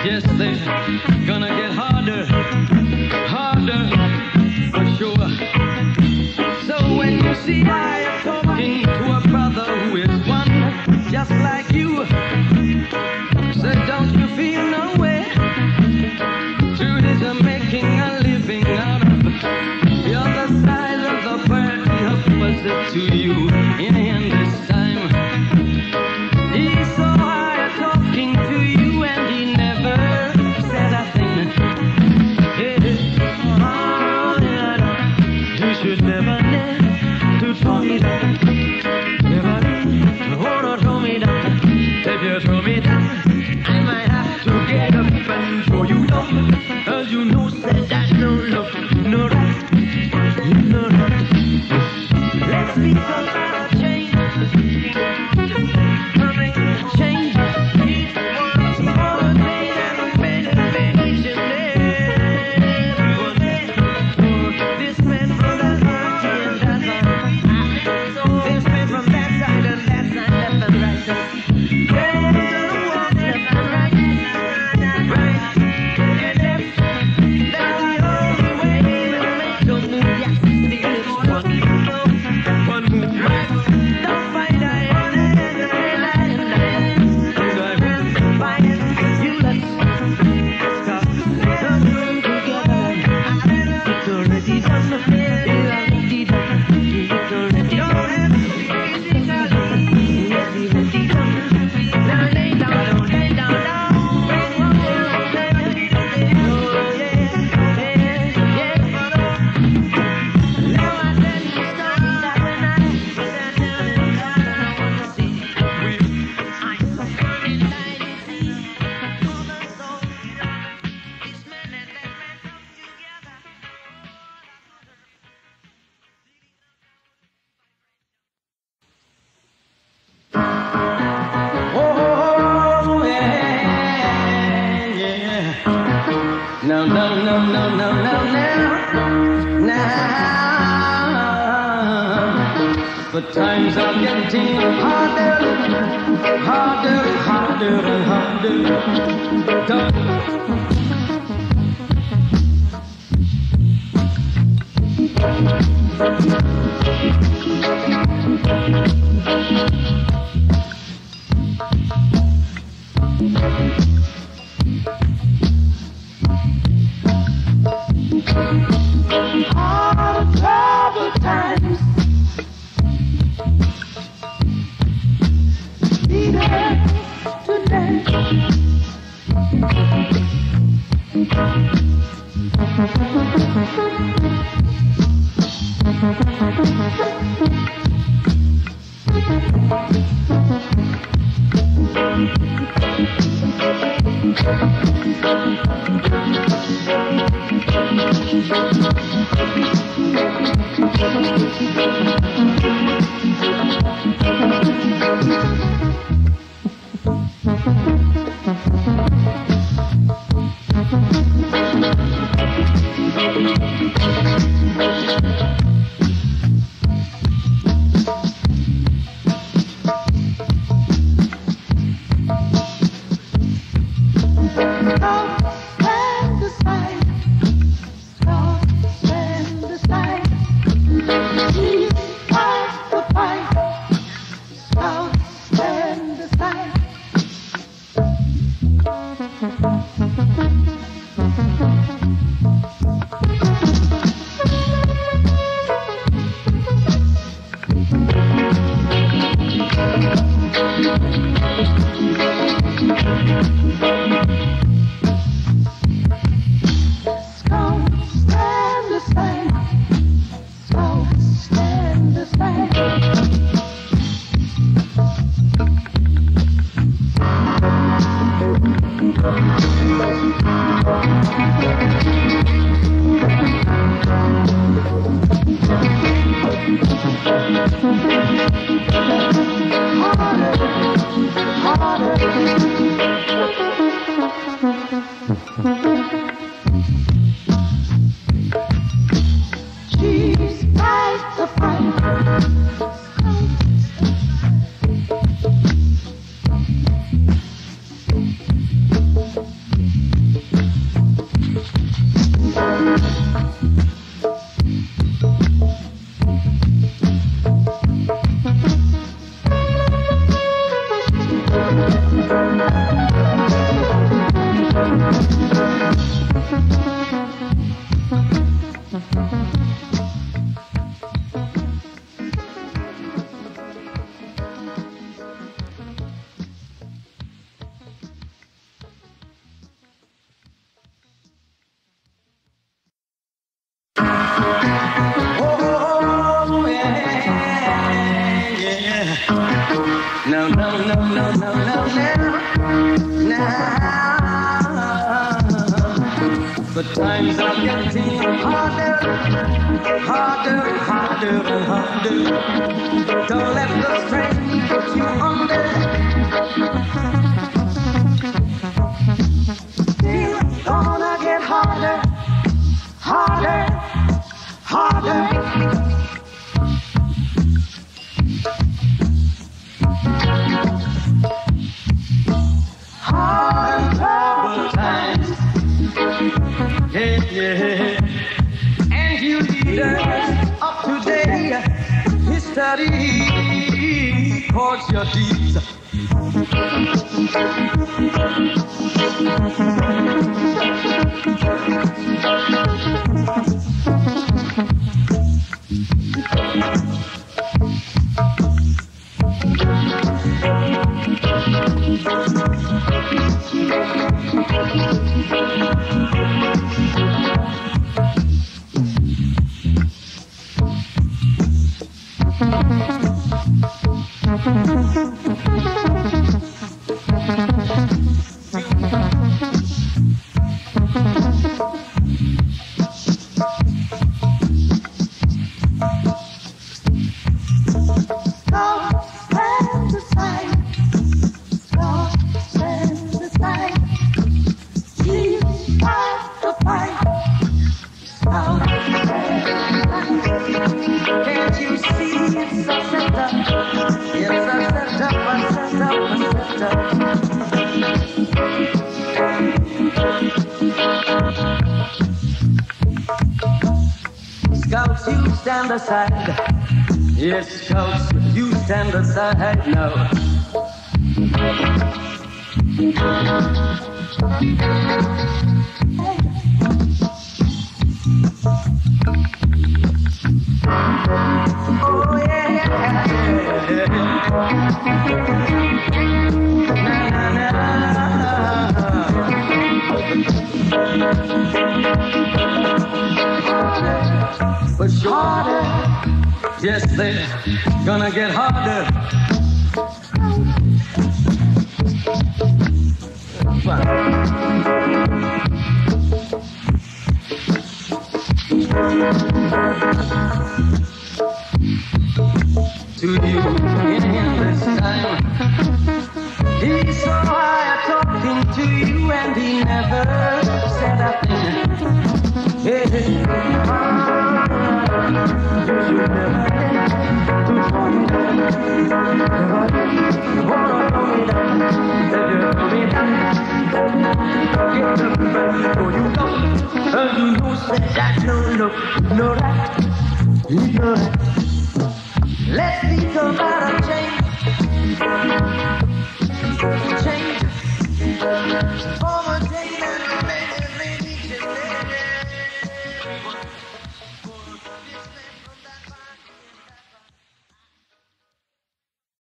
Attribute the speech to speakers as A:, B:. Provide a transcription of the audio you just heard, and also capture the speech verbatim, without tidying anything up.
A: Yes, they're gonna get harder, harder for sure. So when you see I am talking to a brother who is one just like you, say don't you feel no way? Truth is I'm making a living out of the other side of the bird opposite to you in hand this time. He's so high talking to you and he never said a thing. Hey, oh, yeah, you should never dare to throw me down. Never dare, oh, don't throw me down. If you throw me down, I might have to get up and throw you down. As you know, said that no love, no right, no right. Let's speak about change. Coming change. Tomorrow day and we made a vacation day. This man from that party and that side. This man from that side and that side, left and right. Yeah, left and right. Right and left. That's the only way to make a move. Yes, this one. One move right. Don't fight, I am and I and I will fight you. Let's stop. Don't run together. It's already done. It's already done. It's already done. It's already done. Now lay down, lay down, down. Oh yeah, yeah, yeah. Now I tell you a story that when I sat down and cried, I want to see. I'm so burning like the sea. All the soul, this man and that man come together. Oh yeah, yeah. No, no, no, no, no, no, no, now. The times are getting harder, harder, harder, and harder. Don't all the troubled times need us today. No, no, no, no, no, no, no, no. The times are getting harder, harder, harder and harder. Don't let the strain put you under. It's gonna get harder, harder, harder. Yeah, and you leaders of today, history records your deeds. Scouts, you stand aside. Yes, Scouts, you stand aside now. Oh, yeah, yeah, yeah. Na, na, na. But harder, yes, they're gonna get harder. To you in endless time, he's so high talking to you, and he never said a thing. Hey, hey. Let's think about a change, change. Oh,